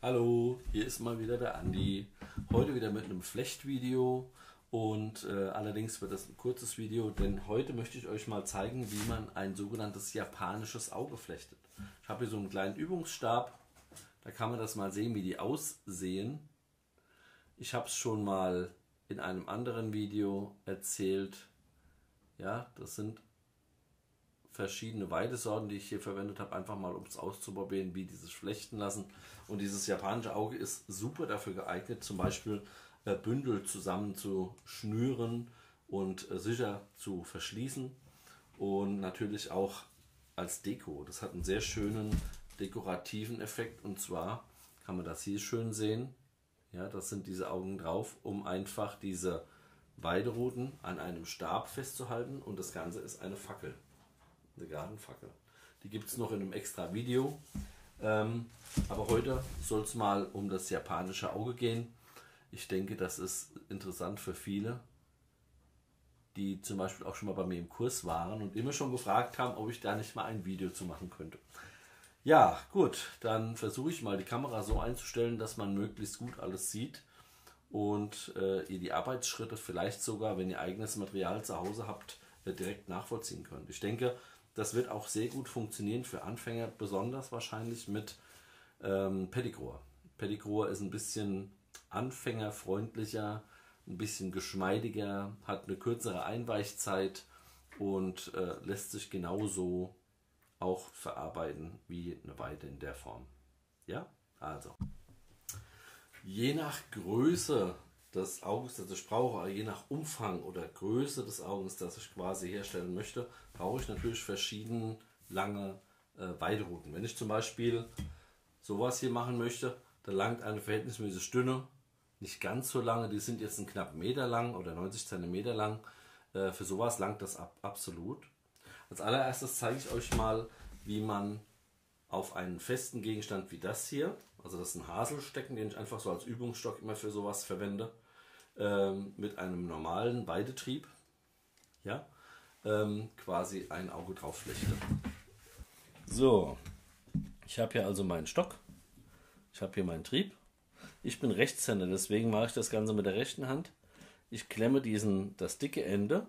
Hallo, hier ist mal wieder der Andi. Heute wieder mit einem Flechtvideo und allerdings wird das ein kurzes Video, denn heute möchte ich euch mal zeigen, wie man ein sogenanntes japanisches Auge flechtet. Ich habe hier so einen kleinen Übungsstab, da kann man das mal sehen, wie die aussehen. Ich habe es schon mal in einem anderen Video erzählt. Ja, das sind verschiedene Weidesorten, die ich hier verwendet habe, einfach mal um es auszuprobieren, wie dieses flechten lassen. Und dieses japanische Auge ist super dafür geeignet, zum Beispiel Bündel zusammen zu schnüren und sicher zu verschließen. Und natürlich auch als Deko. Das hat einen sehr schönen dekorativen Effekt, und zwar kann man das hier schön sehen. Ja, das sind diese Augen drauf, um einfach diese Weideruten an einem Stab festzuhalten, und das Ganze ist eine Fackel. Eine Gartenfackel. Die gibt es noch in einem extra Video. Aber heute soll es mal um das japanische Auge gehen. Ich denke, das ist interessant für viele, die zum Beispiel auch schon mal bei mir im Kurs waren und immer schon gefragt haben, ob ich da nicht mal ein Video zu machen könnte. Ja, gut, dann versuche ich mal die Kamera so einzustellen, dass man möglichst gut alles sieht und ihr die Arbeitsschritte vielleicht sogar, wenn ihr eigenes Material zu Hause habt, direkt nachvollziehen könnt. Ich denke, das wird auch sehr gut funktionieren für Anfänger, besonders wahrscheinlich mit Pedicure. Pedicure ist ein bisschen anfängerfreundlicher, ein bisschen geschmeidiger, hat eine kürzere Einweichzeit und lässt sich genauso auch verarbeiten wie eine Weide in der Form. Ja, also je nach Größe des Auges, das ich brauche, je nach Umfang oder Größe des Auges, das ich quasi herstellen möchte, brauche ich natürlich verschiedene lange Weiderouten. Wenn ich zum Beispiel sowas hier machen möchte, dann langt eine verhältnismäßig dünne, nicht ganz so lange, die sind jetzt einen knappen Meter lang oder 90 cm lang. Für sowas langt das absolut. Als allererstes zeige ich euch mal, wie man auf einen festen Gegenstand wie das hier, also das ist ein Haselstecken, den ich einfach so als Übungsstock immer für sowas verwende, mit einem normalen Weidetrieb, ja, quasi ein Auge drauf flechte. So, ich habe hier also meinen Stock, ich habe hier meinen Trieb. Ich bin Rechtshänder, deswegen mache ich das Ganze mit der rechten Hand. Ich klemme das dicke Ende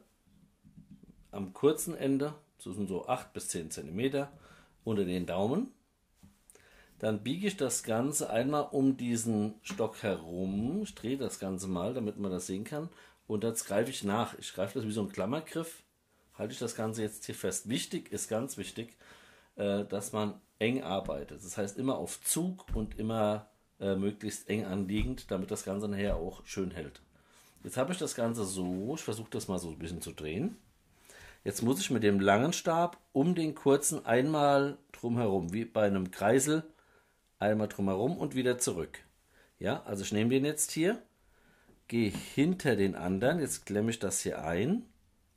am kurzen Ende, das sind so 8 bis 10 cm, unter den Daumen. Dann biege ich das Ganze einmal um diesen Stock herum. Ich drehe das Ganze mal, damit man das sehen kann. Und jetzt greife ich nach. Ich greife das wie so ein Klammergriff. Halte ich das Ganze jetzt hier fest. Wichtig ist, ganz wichtig, dass man eng arbeitet. Das heißt immer auf Zug und immer möglichst eng anliegend, damit das Ganze nachher auch schön hält. Jetzt habe ich das Ganze so. Ich versuche das mal so ein bisschen zu drehen. Jetzt muss ich mit dem langen Stab um den kurzen einmal drumherum, wie bei einem Kreisel, einmal drumherum und wieder zurück. Ja, also ich nehme den jetzt hier, gehe hinter den anderen, jetzt klemme ich das hier ein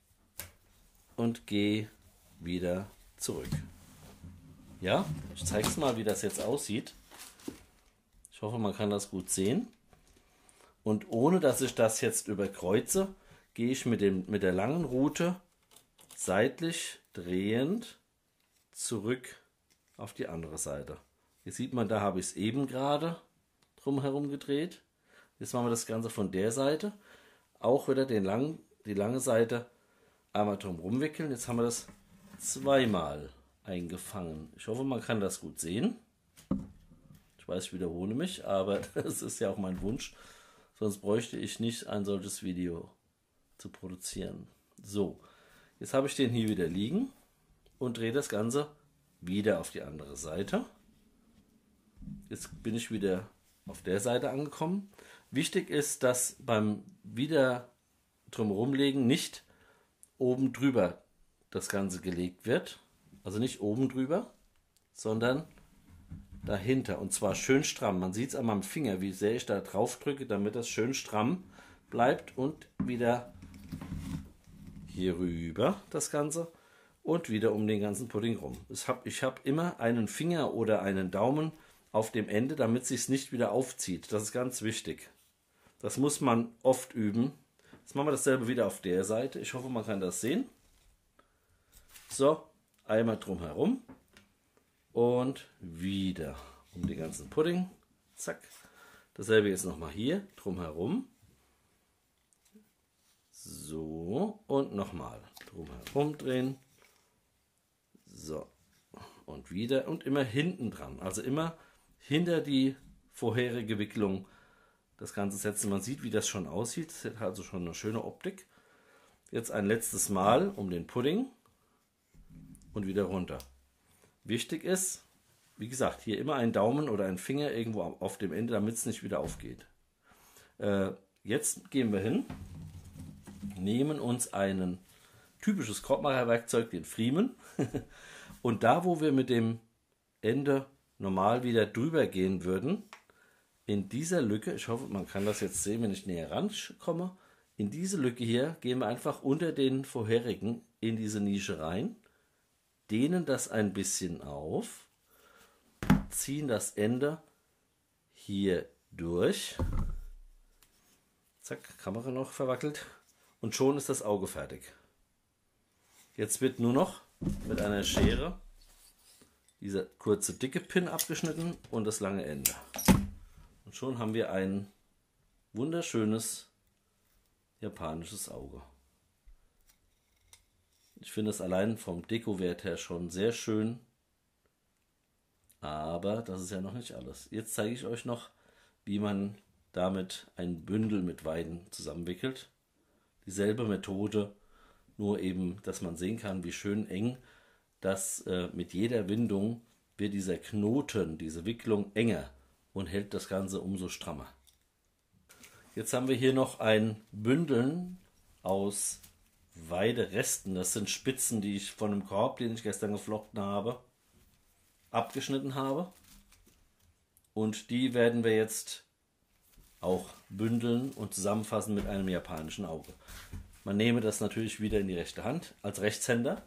und gehe wieder zurück. Ja, ich zeige es mal, wie das jetzt aussieht. Ich hoffe, man kann das gut sehen. Und ohne dass ich das jetzt überkreuze, gehe ich mit der langen Rute seitlich drehend zurück auf die andere Seite. Hier sieht man, da habe ich es eben gerade drumherum gedreht. Jetzt machen wir das Ganze von der Seite. Auch wieder die lange Seite einmal drumherum wickeln. Jetzt haben wir das zweimal eingefangen. Ich hoffe, man kann das gut sehen. Ich weiß, ich wiederhole mich, aber das ist ja auch mein Wunsch. Sonst bräuchte ich nicht ein solches Video zu produzieren. So, jetzt habe ich den hier wieder liegen und drehe das Ganze wieder auf die andere Seite. Jetzt bin ich wieder auf der Seite angekommen. Wichtig ist, dass beim wieder drumherum legen nicht oben drüber das Ganze gelegt wird. Also nicht oben drüber, sondern dahinter. Und zwar schön stramm. Man sieht es an meinem Finger, wie sehr ich da drauf drücke, damit das schön stramm bleibt, und wieder hier rüber das Ganze und wieder um den ganzen Pudding rum. Ich habe immer einen Finger oder einen Daumen auf dem Ende, damit es sich nicht wieder aufzieht. Das ist ganz wichtig. Das muss man oft üben. Jetzt machen wir dasselbe wieder auf der Seite. Ich hoffe, man kann das sehen. So, einmal drum herum und wieder um den ganzen Pudding Zack. Dasselbe jetzt nochmal hier drumherum. So, und nochmal drumherum drehen. So, und wieder und immer hinten dran. Also immer hinter die vorherige Wicklung das Ganze setzen. Man sieht, wie das schon aussieht. Das hat also schon eine schöne Optik. Jetzt ein letztes Mal um den Pudding und wieder runter. Wichtig ist, wie gesagt, hier immer ein Daumen oder ein Finger irgendwo auf dem Ende, damit es nicht wieder aufgeht. Jetzt gehen wir hin, nehmen uns ein typisches Korbmacherwerkzeug, den Friemen, und da, wo wir mit dem Ende normal wieder drüber gehen würden, in dieser Lücke, ich hoffe, man kann das jetzt sehen, wenn ich näher rankomme, in diese Lücke hier gehen wir einfach unter den vorherigen in diese Nische rein, dehnen das ein bisschen auf, ziehen das Ende hier durch, zack, Kamera noch verwackelt, und schon ist das Auge fertig. Jetzt wird nur noch mit einer Schere dieser kurze dicke Pin abgeschnitten und das lange Ende. Und schon haben wir ein wunderschönes japanisches Auge. Ich finde es allein vom Dekowert her schon sehr schön. Aber das ist ja noch nicht alles. Jetzt zeige ich euch noch, wie man damit ein Bündel mit Weiden zusammenwickelt. Dieselbe Methode, nur eben, dass man sehen kann, wie schön eng das mit jeder Windung wird dieser Knoten, diese Wicklung enger und hält das Ganze umso strammer. Jetzt haben wir hier noch ein Bündeln aus Weideresten. Das sind Spitzen, die ich von einem Korb, den ich gestern geflochten habe, abgeschnitten habe. Und die werden wir jetzt auch bündeln und zusammenfassen mit einem japanischen Auge. Man nehme das natürlich wieder in die rechte Hand als Rechtshänder.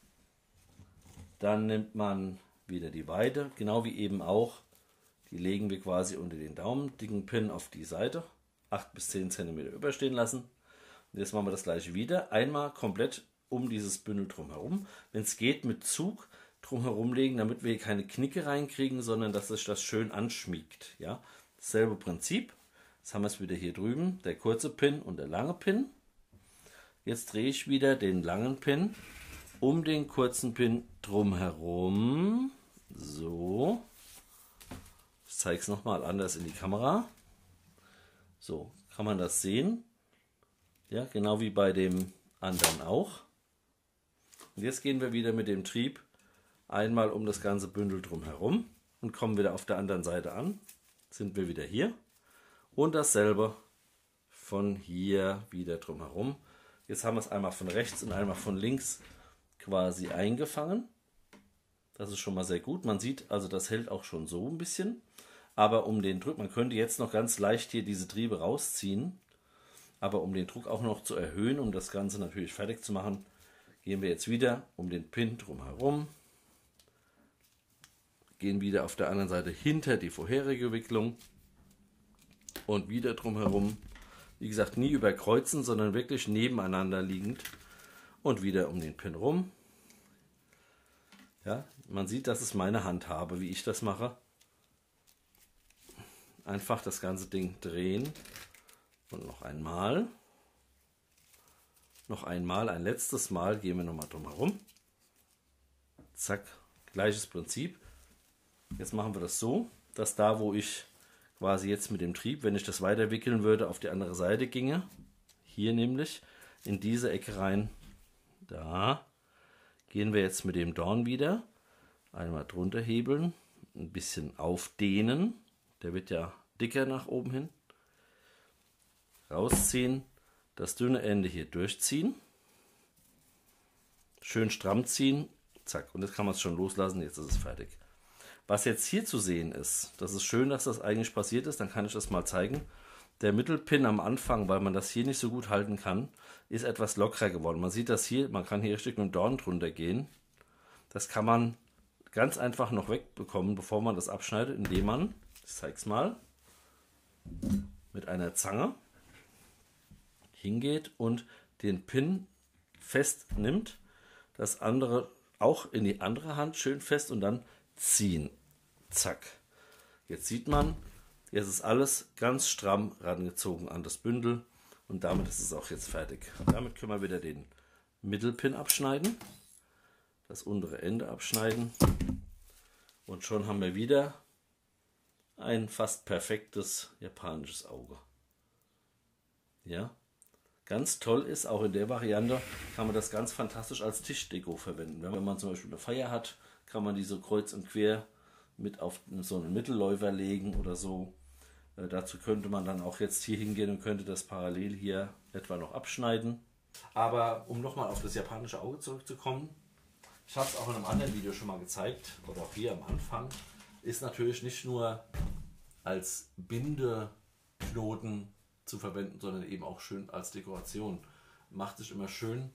Dann nimmt man wieder die Weide, genau wie eben auch. Die legen wir quasi unter den Daumen, dicken Pin auf die Seite, 8 bis 10 cm überstehen lassen. Und jetzt machen wir das gleiche wieder. Einmal komplett um dieses Bündel drumherum. Wenn es geht, mit Zug drumherum legen, damit wir hier keine Knicke reinkriegen, sondern dass sich das schön anschmiegt. Ja? Dasselbe Prinzip. Jetzt haben wir es wieder hier drüben, der kurze Pin und der lange Pin. Jetzt drehe ich wieder den langen Pin um den kurzen Pin drumherum. So. Ich zeige es nochmal anders in die Kamera. So, kann man das sehen. Ja, genau wie bei dem anderen auch. Und jetzt gehen wir wieder mit dem Trieb einmal um das ganze Bündel drumherum und kommen wieder auf der anderen Seite an. Sind wir wieder hier. Und dasselbe von hier wieder drumherum. Jetzt haben wir es einmal von rechts und einmal von links quasi eingefangen. Das ist schon mal sehr gut. Man sieht, also das hält auch schon so ein bisschen. Aber um den Druck, man könnte jetzt noch ganz leicht hier diese Triebe rausziehen. Aber um den Druck auch noch zu erhöhen, um das Ganze natürlich fertig zu machen, gehen wir jetzt wieder um den Pin drumherum. Gehen wieder auf der anderen Seite hinter die vorherige Wicklung. Und wieder drumherum. Wie gesagt, nie überkreuzen, sondern wirklich nebeneinander liegend. Und wieder um den Pin rum. Ja, man sieht, das ist meine Handhabe, wie ich das mache. Einfach das ganze Ding drehen. Und noch einmal. Noch einmal, ein letztes Mal gehen wir nochmal drum herum. Zack, gleiches Prinzip. Jetzt machen wir das so, dass da, wo ich quasi jetzt mit dem Trieb, wenn ich das weiter wickeln würde, auf die andere Seite ginge. Hier nämlich, in diese Ecke rein. Da gehen wir jetzt mit dem Dorn wieder. Einmal drunter hebeln, ein bisschen aufdehnen. Der wird ja dicker nach oben hin. Rausziehen, das dünne Ende hier durchziehen. Schön stramm ziehen. Zack, und jetzt kann man es schon loslassen, jetzt ist es fertig. Was jetzt hier zu sehen ist, das ist schön, dass das eigentlich passiert ist, dann kann ich das mal zeigen. Der Mittelpin am Anfang, weil man das hier nicht so gut halten kann, ist etwas lockerer geworden. Man sieht das hier, man kann hier richtig mit dem Dorn drunter gehen. Das kann man ganz einfach noch wegbekommen, bevor man das abschneidet, indem man, ich zeige es mal, mit einer Zange hingeht und den Pin fest nimmt, das andere auch in die andere Hand schön fest und dann ziehen. Zack. Jetzt sieht man, Jetzt ist alles ganz stramm rangezogen an das Bündel und damit ist es auch jetzt fertig. Damit können wir wieder den Mittelpin abschneiden, das untere Ende abschneiden und schon haben wir wieder ein fast perfektes japanisches Auge. Ja, ganz toll ist, auch in der Variante kann man das ganz fantastisch als Tischdeko verwenden. Wenn man zum Beispiel eine Feier hat, kann man die so kreuz und quer mit auf so einen Mittelläufer legen oder so. Dazu könnte man dann auch jetzt hier hingehen und könnte das parallel hier etwa noch abschneiden. Aber um nochmal auf das japanische Auge zurückzukommen, ich habe es auch in einem anderen Video schon mal gezeigt, oder auch hier am Anfang, ist natürlich nicht nur als Bindeknoten zu verwenden, sondern eben auch schön als Dekoration. Macht sich immer schön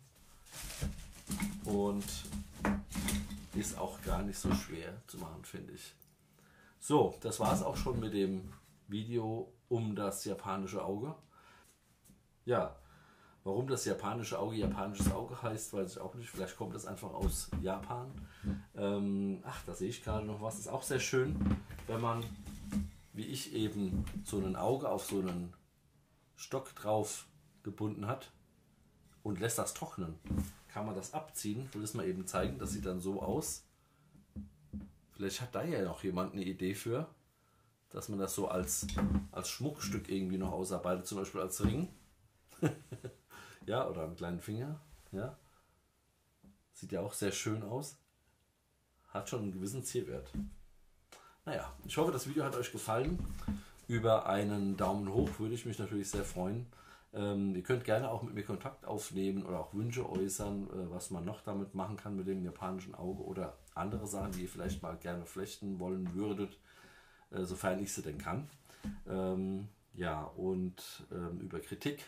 und ist auch gar nicht so schwer zu machen, finde ich. So, das war es auch schon mit dem Video um das japanische Auge. Ja, warum das japanische Auge japanisches Auge heißt, weiß ich auch nicht. Vielleicht kommt das einfach aus Japan. Ach, da sehe ich gerade noch was. Ist auch sehr schön, wenn man, wie ich eben, so ein Auge auf so einen Stock drauf gebunden hat und lässt das trocknen. Kann man das abziehen. Ich will das mal eben zeigen. Das sieht dann so aus. Vielleicht hat da ja noch jemand eine Idee für, dass man das so als Schmuckstück irgendwie noch ausarbeitet, zum Beispiel als Ring. Ja, oder einen kleinen Finger. Ja. Sieht ja auch sehr schön aus. Hat schon einen gewissen Zierwert. Naja, ich hoffe, das Video hat euch gefallen. Über einen Daumen hoch würde ich mich natürlich sehr freuen. Ihr könnt gerne auch mit mir Kontakt aufnehmen oder auch Wünsche äußern, was man noch damit machen kann mit dem japanischen Auge oder andere Sachen, die ihr vielleicht mal gerne flechten wollen würdet, sofern ich sie denn kann. Ja, und über Kritik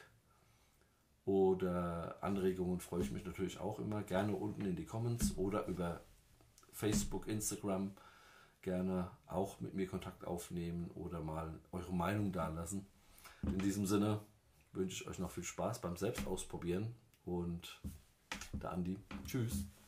oder Anregungen freue ich mich natürlich auch immer. Gerne unten in die Comments oder über Facebook, Instagram gerne auch mit mir Kontakt aufnehmen oder mal eure Meinung dalassen. In diesem Sinne wünsche ich euch noch viel Spaß beim Selbstausprobieren und der Andi. Tschüss.